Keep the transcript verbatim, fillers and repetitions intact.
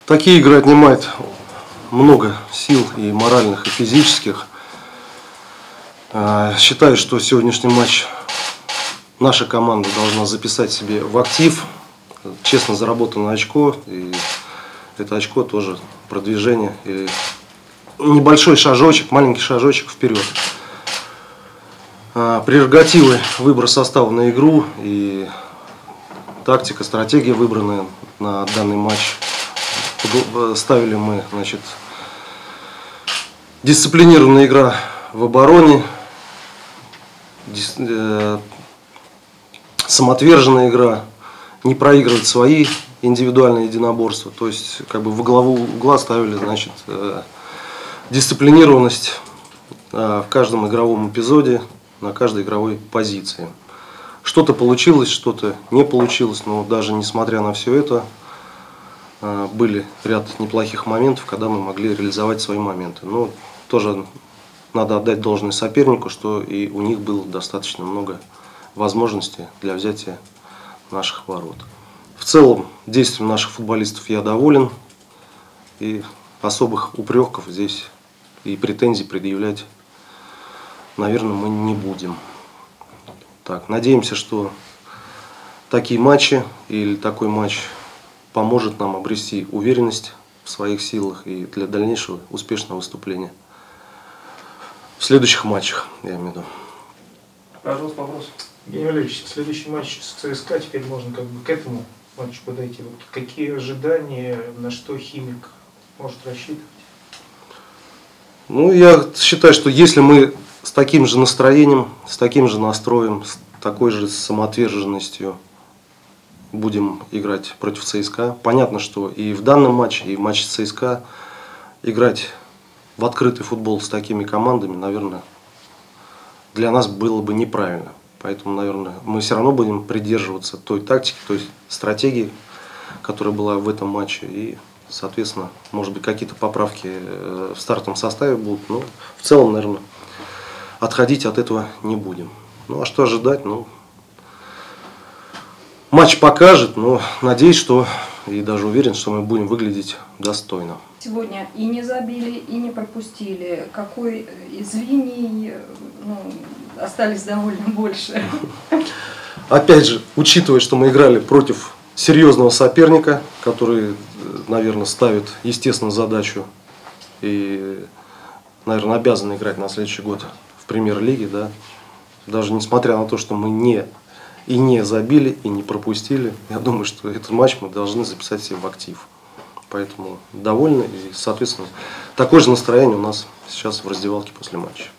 Такие игры отнимают много сил и моральных, и физических. Считаю, что сегодняшний матч наша команда должна записать себе в актив. Честно заработанное очко. И это очко тоже продвижение. И небольшой шажочек, маленький шажочек вперед. Прерогативы выбора состава на игру и тактика, стратегия, выбранная на данный матч. Ставили мы, значит, дисциплинированная игра в обороне, дис, э, самоотверженная игра, не проигрывать свои индивидуальные единоборства. То есть, как бы во главу угла ставили, значит, э, дисциплинированность э, в каждом игровом эпизоде, на каждой игровой позиции. Что-то получилось, что-то не получилось, но даже несмотря на все это, были ряд неплохих моментов, когда мы могли реализовать свои моменты. Но тоже надо отдать должное сопернику, что и у них было достаточно много возможностей для взятия наших ворот. В целом, действием наших футболистов я доволен. И особых упреков здесь и претензий предъявлять, наверное, мы не будем. Так, надеемся, что такие матчи или такой матч поможет нам обрести уверенность в своих силах и для дальнейшего успешного выступления в следующих матчах, я имею в виду. Пожалуйста, вопрос. Евгений Валерьевич, следующий матч с ЦСКА, теперь можно как бы к этому матчу подойти. Вот какие ожидания, на что Химик может рассчитывать? Ну, я считаю, что если мы с таким же настроением, с таким же настроем, с такой же самоотверженностью будем играть против ЦСКА. Понятно, что и в данном матче, и в матче с ЦСКА играть в открытый футбол с такими командами, наверное, для нас было бы неправильно. Поэтому, наверное, мы все равно будем придерживаться той тактики, той стратегии, которая была в этом матче. И, соответственно, может быть, какие-то поправки в стартовом составе будут. Но в целом, наверное, отходить от этого не будем. Ну, а что ожидать? Ну, матч покажет, но надеюсь, что и даже уверен, что мы будем выглядеть достойно. Сегодня и не забили, и не пропустили. Какой из линий, ну, остались довольно больше? Опять же, учитывая, что мы играли против серьезного соперника, который, наверное, ставит, естественно, задачу и, наверное, обязан играть на следующий год в премьер-лиге, да, даже несмотря на то, что мы не и не забили, и не пропустили, я думаю, что этот матч мы должны записать себе в актив. Поэтому довольны, и, соответственно, такое же настроение у нас сейчас в раздевалке после матча.